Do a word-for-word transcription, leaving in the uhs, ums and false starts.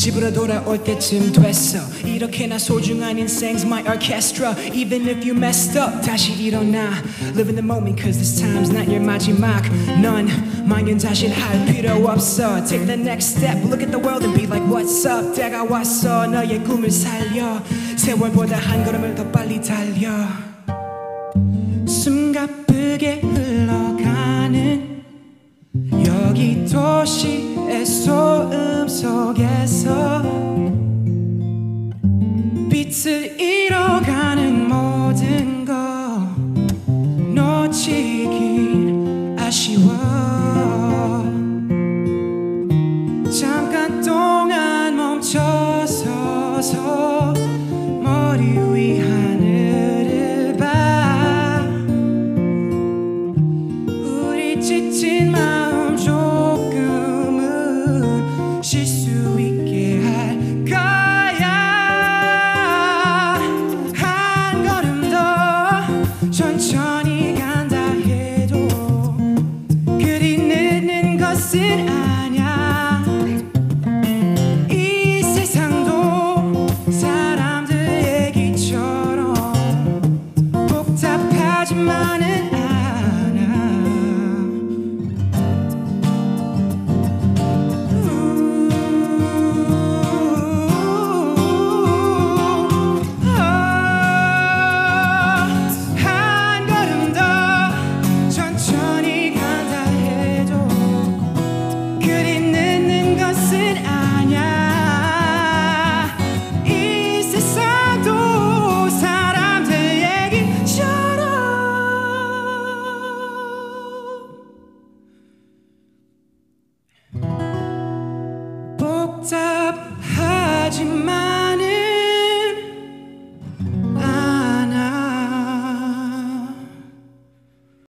집으로 돌아올 때쯤 됐어. 이렇게나 소중한 인생's my orchestra. Even if you messed up 다시 일어나. Live in the moment cause this time's not your 마지막. 넌 망연 자신할 필요 없어. Take the next step, look at the world and be like what's up. 때가 왔어 너의 꿈을 살려. 세월보다 한 걸음을 더 빨리 달려. 숨가쁘게 흘러가는 여기 도시의 소음 속에서 빛을 잃어가는 모든 거 놓치긴 아쉬워. 잠깐 동안 멈춰서서 머리 위 하늘을 봐. 우리 지친 마음 조금은 쉴 수 있게 할 거야. 한 걸음 더 천천히 간다 해도 그리 늦는 것은 아냐. 이 세상도 사람들 얘기처럼 복잡하지만은 복잡하지만